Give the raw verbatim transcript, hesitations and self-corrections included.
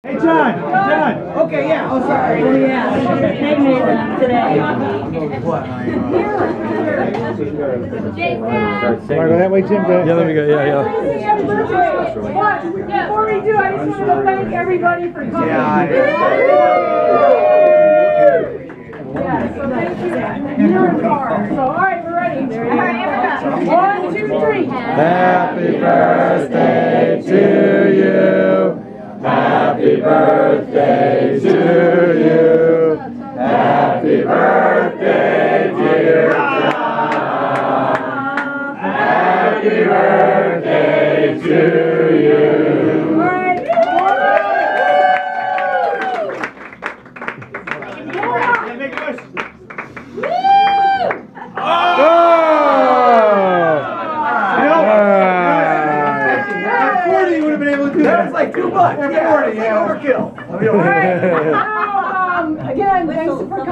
Hey, John, John. Okay, yeah. Oh, sorry. Oh, yeah. They made them today. Want to go that way, Jim? Go ahead. Yeah, let me go. Yeah, yeah. But before we do, I just want to thank everybody for coming. Yeah. Yeah, so thank you. You're in car. So, all right, we're ready. One, two, three. Happy birthday to you. Happy birthday to you. Happy birthday, dear John. Happy birthday to you. All right. forty, you would have been able to do That that. was like too much. Yeah, forty, yeah, overkill. All right. Now,